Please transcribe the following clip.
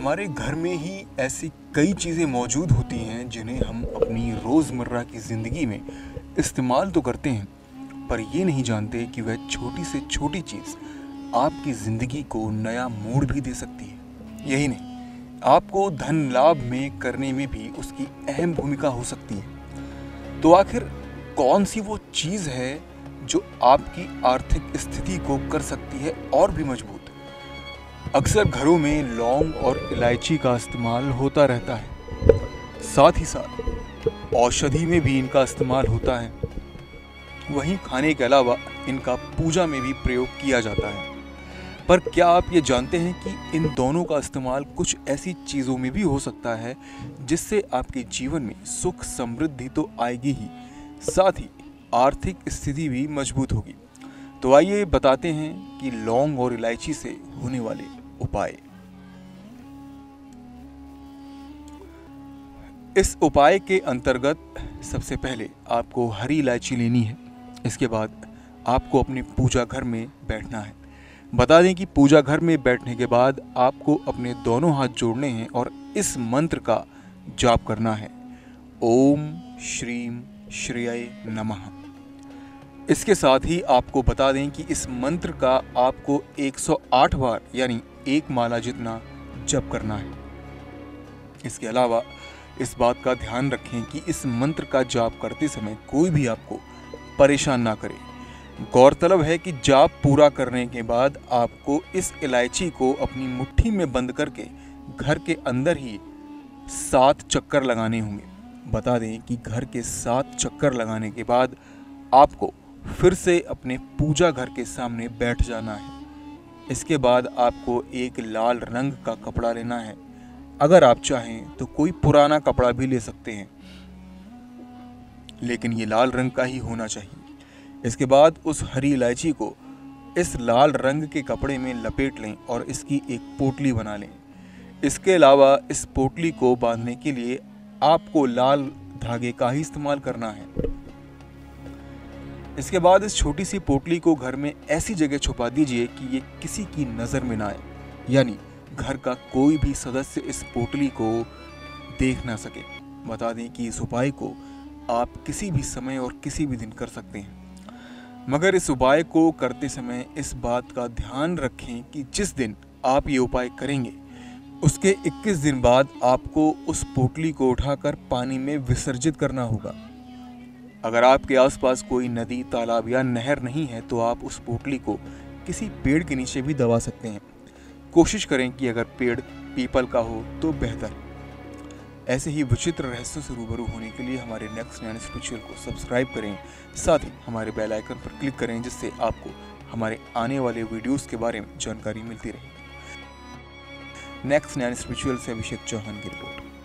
हमारे घर में ही ऐसी कई चीज़ें मौजूद होती हैं जिन्हें हम अपनी रोज़मर्रा की ज़िंदगी में इस्तेमाल तो करते हैं, पर ये नहीं जानते कि वह छोटी से छोटी चीज़ आपकी ज़िंदगी को नया मोड़ भी दे सकती है। यही नहीं, आपको धन लाभ में करने में भी उसकी अहम भूमिका हो सकती है। तो आखिर कौन सी वो चीज़ है जो आपकी आर्थिक स्थिति को कर सकती है और भी मजबूत? अक्सर घरों में लौंग और इलायची का इस्तेमाल होता रहता है, साथ ही साथ औषधि में भी इनका इस्तेमाल होता है। वहीं खाने के अलावा इनका पूजा में भी प्रयोग किया जाता है। पर क्या आप ये जानते हैं कि इन दोनों का इस्तेमाल कुछ ऐसी चीज़ों में भी हो सकता है जिससे आपके जीवन में सुख समृद्धि तो आएगी ही, साथ ही आर्थिक स्थिति भी मजबूत होगी। तो आइए बताते हैं कि लौंग और इलायची से होने वाले उपाय। इस उपाय के अंतर्गत सबसे पहले आपको हरी इलायची लेनी है। इसके बाद आपको अपने पूजा घर में बैठना है। बता दें कि पूजा घर में बैठने के बाद आपको अपने दोनों हाथ जोड़ने हैं और इस मंत्र का जाप करना है, ओम श्रीम श्रेयाय नमः। इसके साथ ही आपको बता दें कि इस मंत्र का आपको 108 बार यानी एक माला जितना जप करना है। इसके अलावा इस बात का ध्यान रखें कि इस मंत्र का जाप करते समय कोई भी आपको परेशान ना करे। गौरतलब है कि जाप पूरा करने के बाद आपको इस इलायची को अपनी मुट्ठी में बंद करके घर के अंदर ही 7 चक्कर लगाने होंगे। बता दें कि घर के 7 चक्कर लगाने के बाद आपको फिर से अपने पूजा घर के सामने बैठ जाना है। इसके बाद आपको एक लाल रंग का कपड़ा लेना है। अगर आप चाहें तो कोई पुराना कपड़ा भी ले सकते हैं, लेकिन ये लाल रंग का ही होना चाहिए। इसके बाद उस हरी इलायची को इस लाल रंग के कपड़े में लपेट लें और इसकी एक पोटली बना लें। इसके अलावा इस पोटली को बांधने के लिए आपको लाल धागे का ही इस्तेमाल करना है। इसके बाद इस छोटी सी पोटली को घर में ऐसी जगह छुपा दीजिए कि ये किसी की नज़र में ना आए, यानी घर का कोई भी सदस्य इस पोटली को देख ना सके। बता दें कि इस उपाय को आप किसी भी समय और किसी भी दिन कर सकते हैं, मगर इस उपाय को करते समय इस बात का ध्यान रखें कि जिस दिन आप ये उपाय करेंगे उसके 21 दिन बाद आपको उस पोटली को उठाकर पानी में विसर्जित करना होगा। अगर आपके आसपास कोई नदी, तालाब या नहर नहीं है तो आप उस पोटली को किसी पेड़ के नीचे भी दबा सकते हैं। कोशिश करें कि अगर पेड़ पीपल का हो तो बेहतर। ऐसे ही विचित्र रहस्यों से रूबरू होने के लिए हमारे नेक्स्ट ज्ञान स्पिरिचुअल को सब्सक्राइब करें, साथ ही हमारे बेल आइकन पर क्लिक करें, जिससे आपको हमारे आने वाले वीडियोस के बारे में जानकारी मिलती रहे। नेक्स्ट ज्ञान स्पिरिचुअल से अभिषेक चौहान की रिपोर्ट।